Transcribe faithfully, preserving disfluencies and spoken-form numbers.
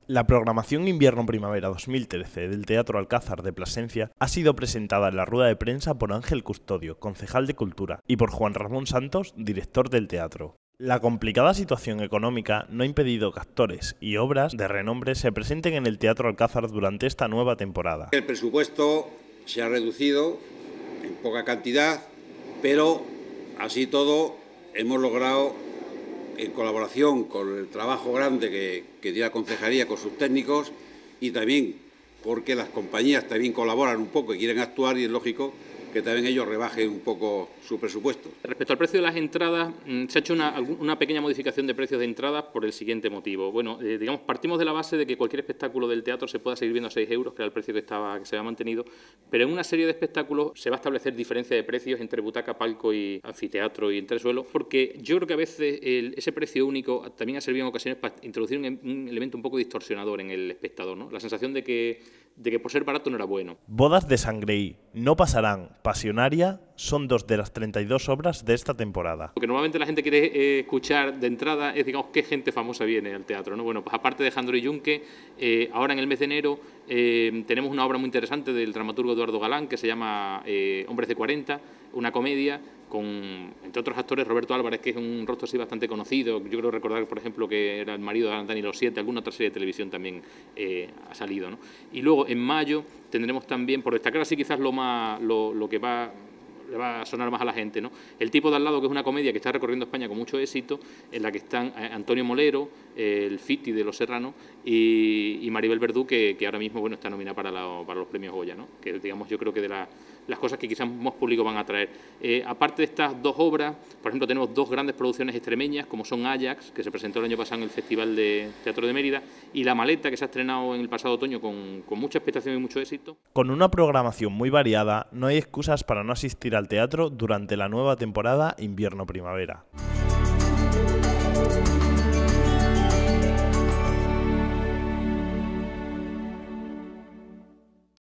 La programación Invierno-Primavera dos mil trece del Teatro Alcázar de Plasencia ha sido presentada en la rueda de prensa por Ángel Custodio, concejal de Cultura, y por Juan Ramón Santos, director del teatro. La complicada situación económica no ha impedido que actores y obras de renombre se presenten en el Teatro Alcázar durante esta nueva temporada. El presupuesto se ha reducido en poca cantidad, pero así todo hemos logrado, en colaboración con el trabajo grande que, que tiene la concejalía con sus técnicos y también porque las compañías también colaboran un poco y quieren actuar, y es lógico que también ellos rebajen un poco su presupuesto. Respecto al precio de las entradas, se ha hecho una, una pequeña modificación de precios de entradas por el siguiente motivo. Bueno, eh, digamos, partimos de la base de que cualquier espectáculo del teatro se pueda seguir viendo a seis euros, que era el precio que, estaba, que se había mantenido, pero en una serie de espectáculos se va a establecer diferencia de precios entre butaca, palco y anfiteatro y entresuelo, porque yo creo que a veces el, ese precio único también ha servido en ocasiones para introducir un, un elemento un poco distorsionador en el espectador, ¿no? La sensación de que, de que por ser barato no era bueno. Bodas de Sangreí, No pasarán, Pasionaria son dos de las treinta y dos obras de esta temporada. Lo que normalmente la gente quiere eh, escuchar de entrada es, digamos, qué gente famosa viene al teatro, ¿no? Bueno, pues aparte de Jandro y Yunque, eh, ahora en el mes de enero eh, tenemos una obra muy interesante del dramaturgo Eduardo Galán que se llama eh, Hombres de cuarenta, una comedia con, entre otros actores, Roberto Álvarez, que es un rostro así bastante conocido. Yo creo recordar, por ejemplo, que era el marido de Dani Los Siete, alguna otra serie de televisión también eh, ha salido, ¿no? Y luego, en mayo, tendremos también, por destacar así quizás lo, más, lo, lo que va... le va a sonar más a la gente, ¿no? El tipo de al lado, que es una comedia que está recorriendo España con mucho éxito, en la que están Antonio Molero, el Fiti de Los Serranos y, y Maribel Verdú, que, que ahora mismo, bueno, está nominada para, la, para los premios Goya, ¿no? Que, digamos, yo creo que de la, las cosas que quizás más público van a traer. Eh, aparte de estas dos obras, por ejemplo, tenemos dos grandes producciones extremeñas, como son Ajax, que se presentó el año pasado en el Festival de Teatro de Mérida, y La Maleta, que se ha estrenado en el pasado otoño con, con mucha expectación y mucho éxito. Con una programación muy variada, no hay excusas para no asistir al teatro durante la nueva temporada Invierno-Primavera.